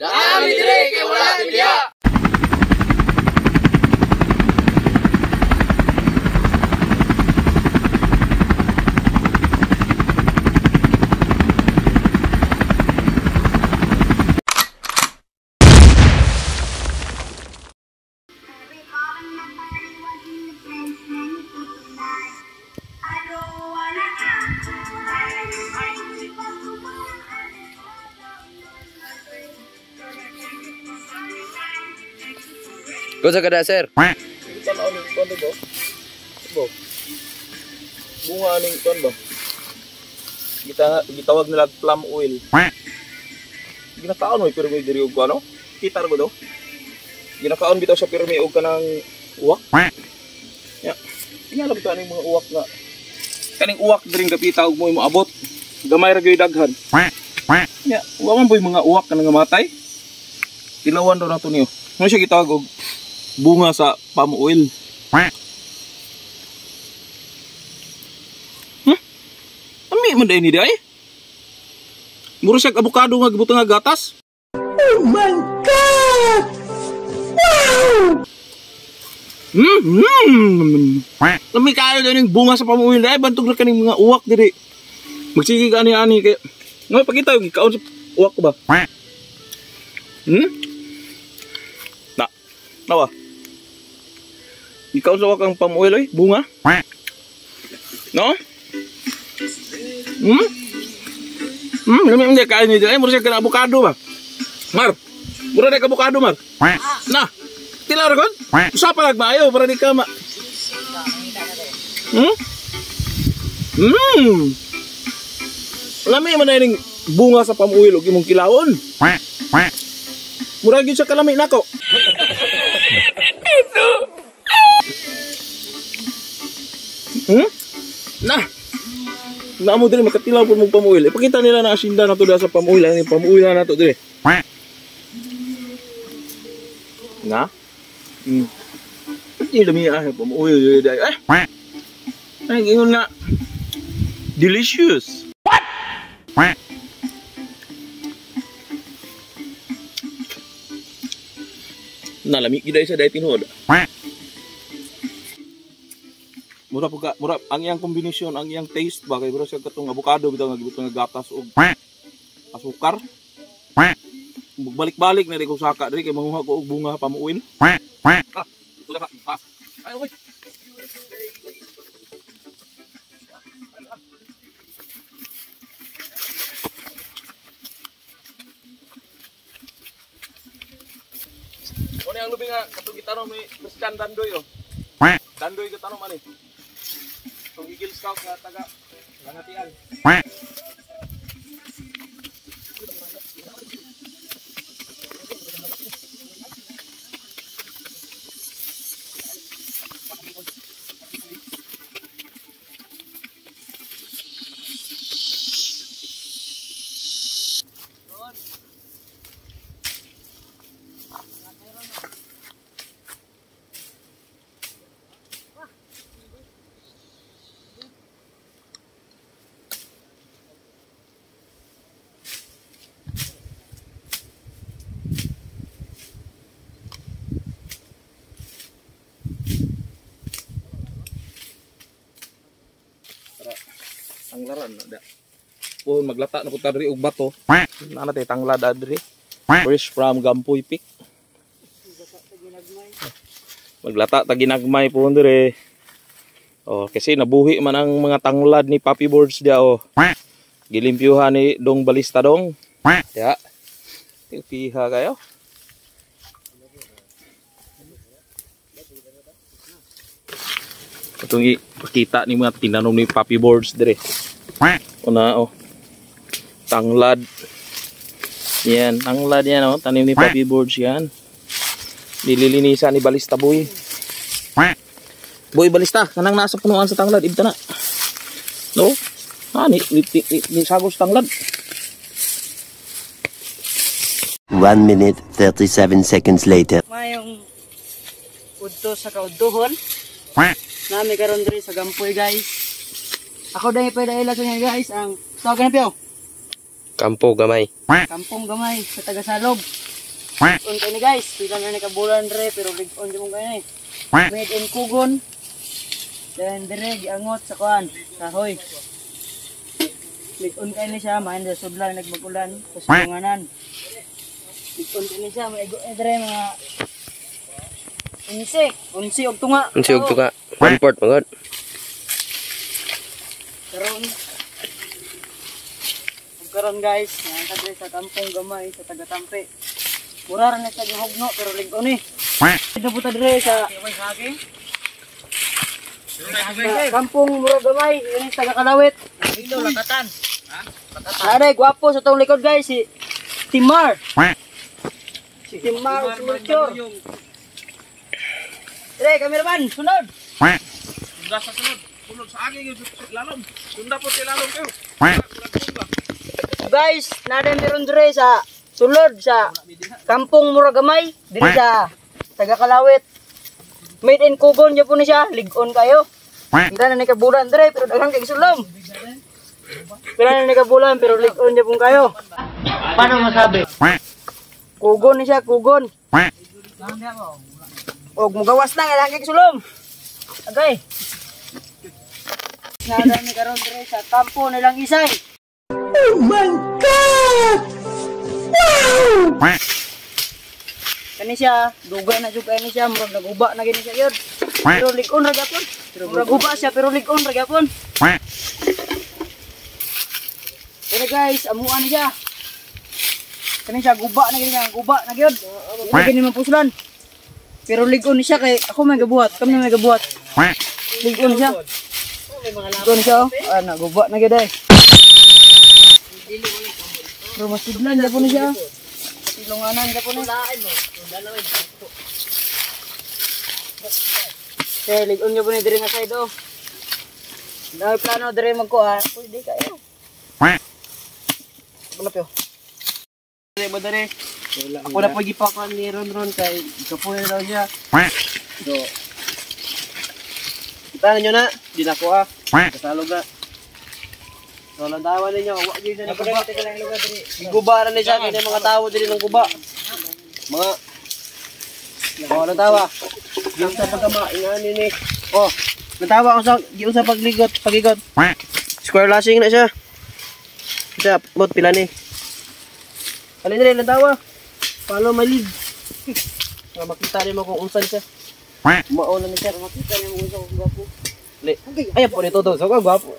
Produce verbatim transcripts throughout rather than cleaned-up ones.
Dami dire kay wala diya. Kung sa kada, sir? Kita na ulit, kuwan ba? Ba? Bunga aning kuwan ba? Kita, gitawag nila plum oil. Ginakaon mo, pero may diri og ano? Kita mo do? Ginakaon bitaw sa pero may og kanang uwak. Ya. Ingalab ka ning mga uwak nga. Kaning uwak diri gapita og mo moabot. Gamay ra gyud daghan. Ya, wa man boy mga uwak kanang matay. Tilawan daw nato niyo. Mo siya gitawag og bunga sa palm oil. Hmm? Ami man day ni day? Mura siya avocado nga gibutang nga gatas. Oh my god! Wow! Hmm. Hmm. Lami kayo din yung bunga sa palm oil day, bantog na kaning mga uwak diri. Magsige ka ani-ani kay. Ngoy pakita yung ikaon sa uwak ko ba? Hmm? Na. Nawa. Ikaw sa wakang palm oil ay bunga? No? Hmm? Hmm, lami hindi kain nito ay mura siya ka avocado ba? Mar. Mura na ka avocado, Mar. Na. Tila ra kon? Usa pa nagmaayo para di ka ma. Hmm? Hmm. Lami man na ning bunga sa palm oil og imong kilawon. Mura gyud sa kalami nako. Hmm? Nah. Namo diri makatilaw pud mo palm oil. Ipakita nila na asinda nato da sa palm oil, ani palm oil na nato diri. Na? Hmm. Ini demi ah palm oil dai. Eh. Ay ingon na delicious. What? Nalami gid sa dai tinhod. Mura po ka, mura ang iyang kombinasyon, ang iyang taste ba kay bro siya katong avocado bitaw nga gibutang nga gatas og asukar. Balik-balik na ri ko saka diri kay manguha ko og bunga palm oil. Ah, ito na pa. Ay oy. Ano yang lubi nga katong gitano may Christian Dandoy oh. Dandoy ka tanong man eh. Itong Eagle Scout nga taga Langatian. Tanglaran na da. Oh, maglata na pud diri og bato. Na natay tanglad adri. Fresh from Gampoy Peak. Maglata ta ginagmay po diri. Oh, kasi nabuhi man ang mga tanglad ni Puppy Boards dia oh. Gilimpyuhan ni Dong Balista dong. Ya. Piha kayo. Itong ipakita ni mga tinanom ni Puppy Boards dire. Una oh. Tanglad. Yan, tanglad yan oh. Tanim ni Puppy Boards yan. Nililinisan ni Balista Boy. Boy Balista, kanang nasa punuan sa tanglad, ibta na. No? Ah, ni, ni, ni, ni sagos tanglad. one minute, thirty-seven seconds later. Mayong udto sa kauduhon. Nami karon diri sa Gampoy, guys. Ako dahil pa dahil sa inyo, guys, ang tawag na piyo. Kampo gamay. Kampong gamay sa Tagasalog. On kayo ni guys, pila na ni kabulan dre pero lig-on di mo kayo ni. Made in Kugon. Then dire giangot sa kuan, kahoy. Lig-on kayo ni siya, mahin sa sudlan nagmagulan sa sulunganan. Lig-on kayo ni siya, may ego eh dire mga unsi, unsi og tunga. Unsi og tunga. One port magod. Karon karon guys, nasa dire sa kampong gamay sa taga-Tampe. Mura ra na sa gihugno pero lig-on ni. Ito po ta dire sa sa kampong mura gamay, ini sa taga-Kalawit. Ilo lakatan. Ha? Lakatan. Are gwapo sa tong likod guys si Timar. Si Timar Sumucho. Dire kameraman, sunod. Sunda sa sunod. Sunod sa aging yung lalom. Sunda po si lalom kayo. Guys, nade meron dire sa sulod sa kampong Muragamay, dire sa taga-Kalawit. Made in Kugon niya po ni siya, lig-on kayo. Pila na ni kabulan dire pero daghang kay sulom. Pila na ni kabulan pero lig-on niya po kayo. Paano masabi? Kugon ni siya, Kugon. Og mugawas na daghang kay sulom. Okay. Nada ni karon dire sa kampo nilang Isay. Oh my God! Wow! Kani siya, dugay na jud kani siya, murag naguba na gini siya yun. Pero lig-on ra gyapon. Murag guba siya pero lig-on ra gyapon. Pero guys, amuan siya. Kani siya guba na gini siya, guba na gyud. Hindi gini mapuslan. Pero lig-on siya kay ako may gabuhat, kami may gabuhat. Lig-on siya. Lig-on siya, ah naguba na gyud ay. Pero masudlan gyapon siya. Silunganan gyapon ni. Eh, lig-on nyo po ni dire nga side oh. Dahil plano dire magkuha. Pwede kayo. Ano po? Dire ba dire? Ako na po gipakan ni Ron Ron kay kapuya daw niya. So, kita nyo na. Di na ko ah. Kasalog na. So, lantawan ninyo. Huwag nyo na guba. Guba na niya sa mga tao dire ng guba. Mga oh, natawa. Yung sa pagkama, ingani ni. Oh, natawa ako sa yung sa pagligot, pagigot. Square lashing na siya. Siya, bot pila ni. Alin na rin, natawa. Follow my lead. Makita niyo mo kung unsan siya. Mauna ni siya, makita niyo mo kung unsan gwapo. Le, ay po nito to, so gwapo.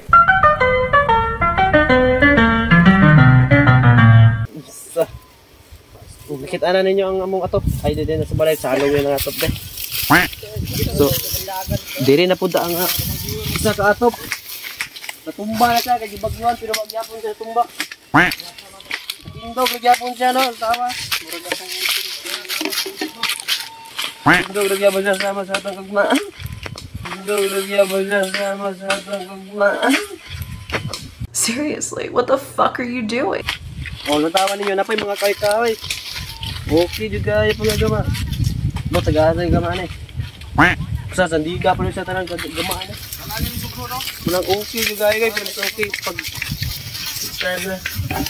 Nakita na ninyo ang among atop. Ay, di din na sa balay. Sa Halloween ang atop din. So, diri na po da ang uh, isa ka atop. Natumba na siya. Kagibagyan. Pero magyapon siya tumba. Tindog nagyapon siya, no? Tawa. Tindog nagyapon siya sama sa atong kagmaan. Tindog nagyapon siya sama sa atong kagmaan. Seriously, what the fuck are you doing? O, natawa ninyo. Napay mga kaway-kaway. Okay juga ya pengagama. Bo tagasa yung gamaan eh. Sa sandiga pa rin sa tanang gamaan eh. Walang okay juga eh guys. Pero okay pag subscribe na.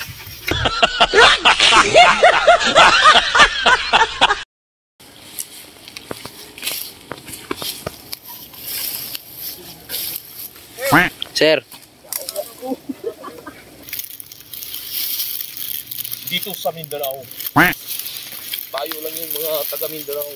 Sir. Dito sa Mindanao. Tayo lang yung mga taga Mindanao.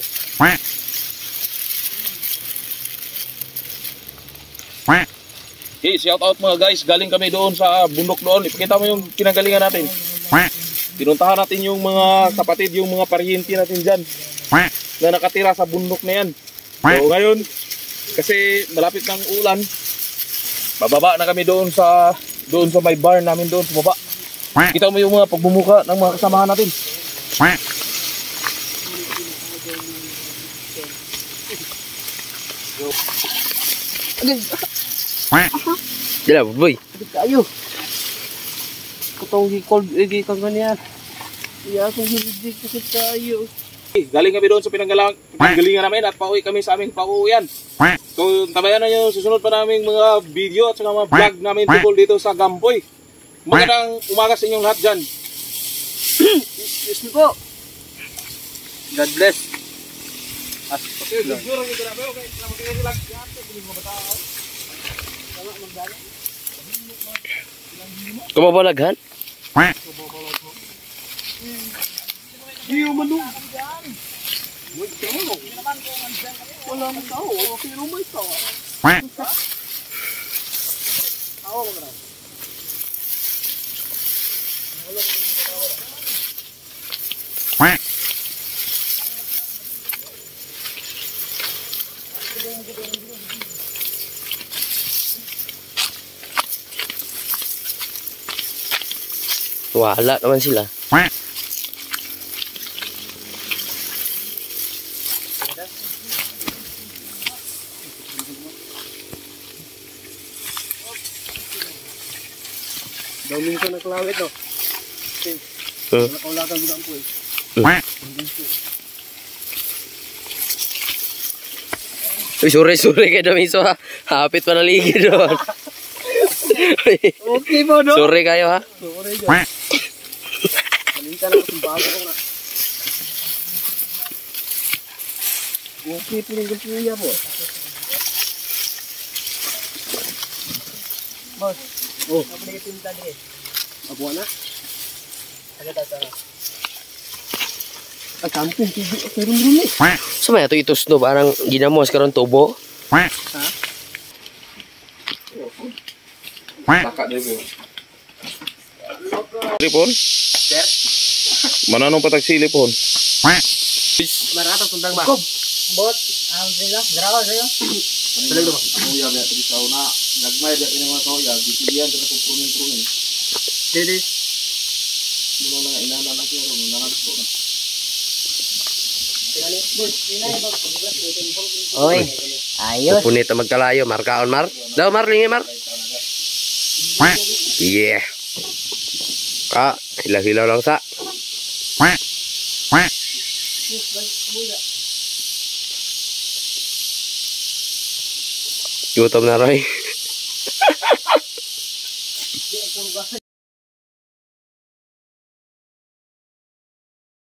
Okay, shout out mga guys. Galing kami doon sa bundok doon. Ipakita mo yung pinanggalingan natin. Pinuntahan natin yung mga kapatid, yung mga parihinti natin dyan na nakatira sa bundok na yan. So ngayon, kasi malapit ng ulan, bababa na kami doon sa doon sa may bar namin doon sa baba. Kita mo yung mga pagbumuka ng mga kasamahan natin. Dala, boy. Ayo. Kutong gi-cold gi kang kanya. Iya akong gilig kasi tayo. Galing kami doon sa pinanggalang, pinanggalingan namin at pauwi kami sa aming pauwian. So tabayan na nyo susunod pa naming mga video at saka mga vlog namin tungkol dito sa Gampoy. Magandang umaga sa inyong lahat dyan. Excuse me po. God bless. As Kumabalaghan? Wala naman sila. daw minsan naklawit no. Huh? Nakaulakan gud ang puy. Uy, sure-sure kayo na miso ha. Hapit pa na ligid doon. Okay po no. Sure kayo ha. Sorry guys. Minsan ako sumbago ko na. Okay po rin yung puya po. Boss. Oh. Ako na itinta din. Abo na. Agad ata. Ay, kampung tibi. Pero rumi. Sama ito itos no, parang ginamos karon tubo. Ha? Taka dito. Silipon? Sir? Mananong patag silipon? Marato sundang ba? Bot, ang sila. Grawa sa'yo. Salig ba? Kuya biya tadi sa una, nagmay biya ini mga kuya, bitiyan dito sa pruning-pruning. Dede. Muna na inana na siya ron, nanalo ko na. Oy, ayos. Punit na magkalayo, markaon mar. Daw mar lingi mar. Yeah. Ah, hilaw-hilaw lang sa. Gutom na Roy.